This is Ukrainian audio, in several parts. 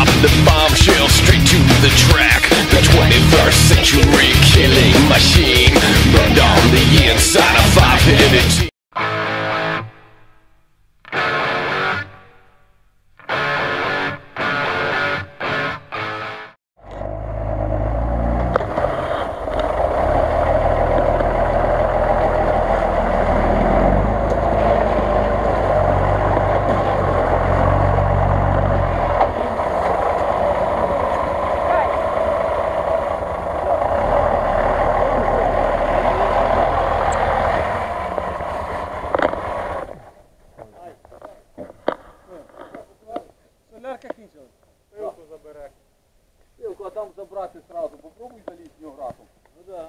drop the bombshell straight to the track. The 21st century killing machine burned on the inside of 5-headed team. Пилку забере. Пилку, а там забрати сразу. Попробуй залізти в нього разом. Ну да.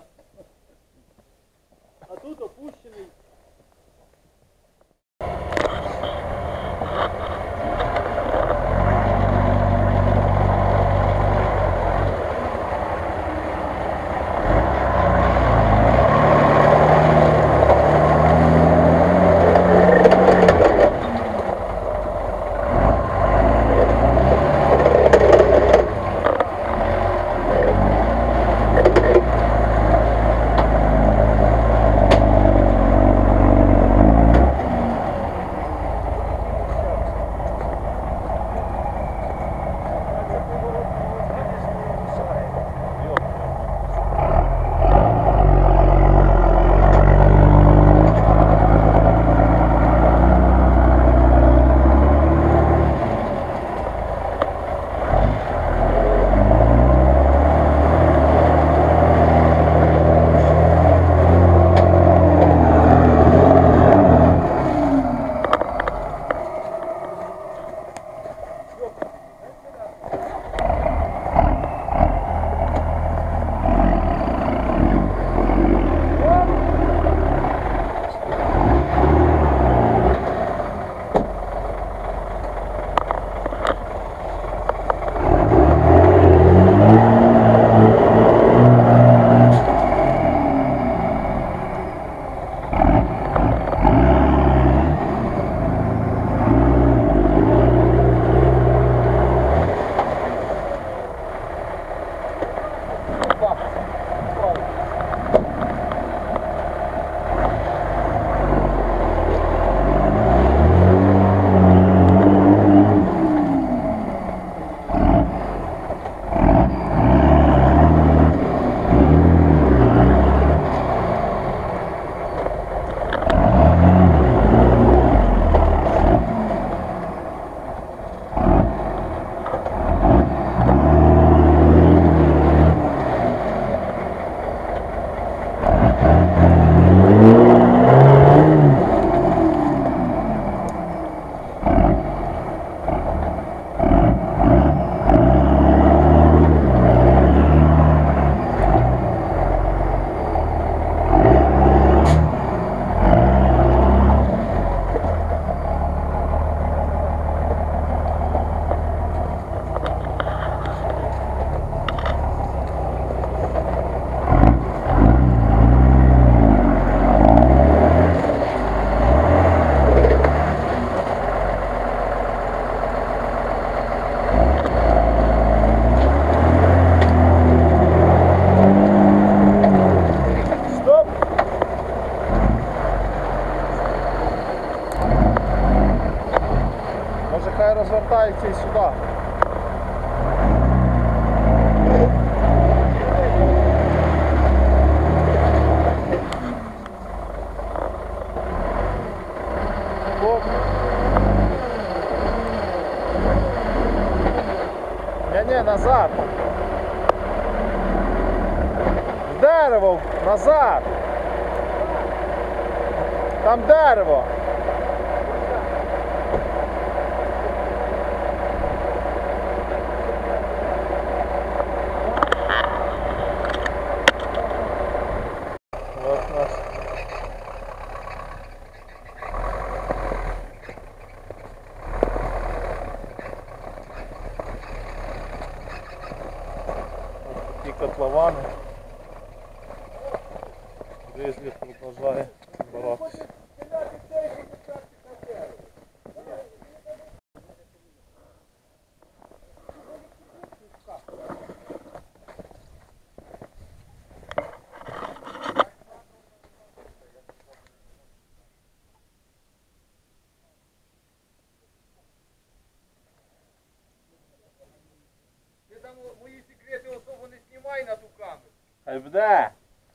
А тут опущений. Хай розвертається і сюди. Не, назад. В дерево, назад. Там дерево. Котловани. Гризлі продовжує боротися. Хай буде.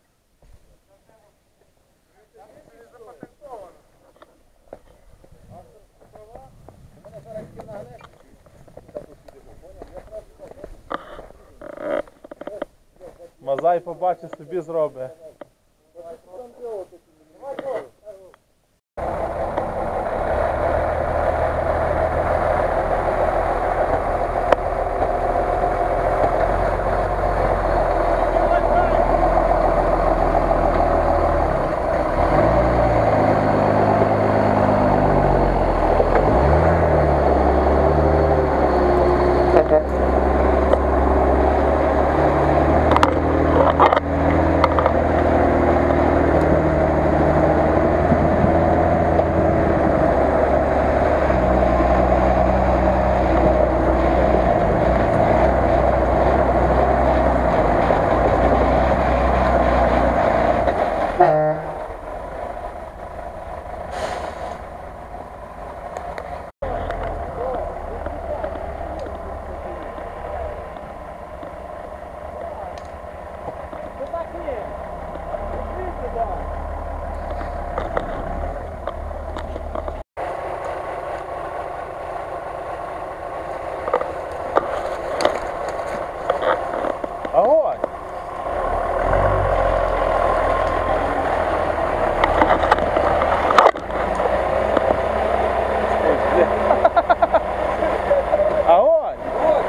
Мазай побачить, собі зробить. Огонь! Огонь! Ось.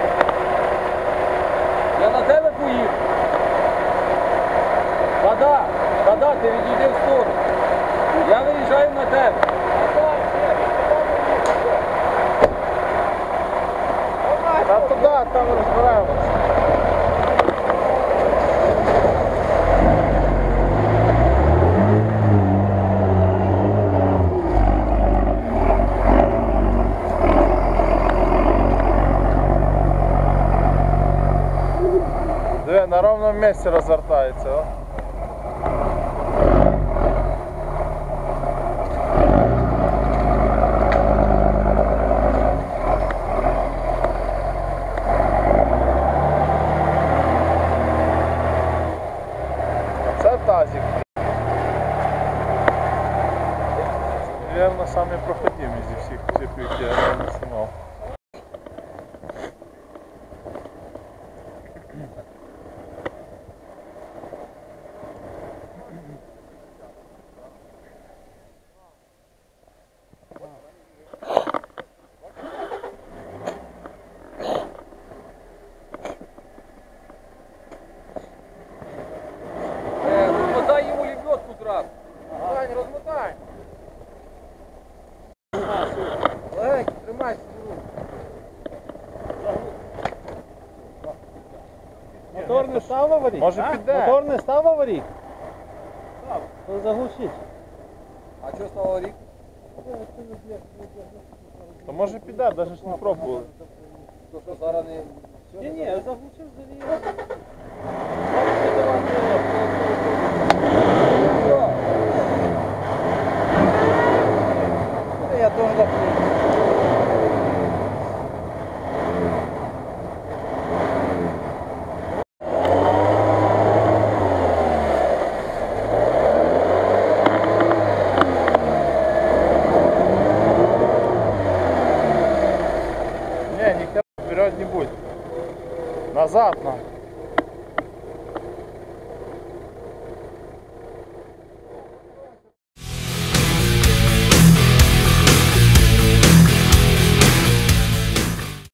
Я на тебе поїду. Да-да, ти відійди в сторону. Я виїжджаю на тебе. Та туди, там розбираємося. Диви, на ровному місці розвертається, о. Це тазик. Наверно, самий проходимий зі всіх джипів, які я не знімав. Розмотай йому лебедку зразу. Сань, розмотай! Легенький, тримайся. Мотор не став аварій? Може піде. Мотор не став аварій? Став. То заглушіть. А що стало рік? То може піде, навіть ж не пробували. То що зараз не... Ні, заглушив завів. Я теж заплюю. Не, ни хера вперед не будет. Назад надо.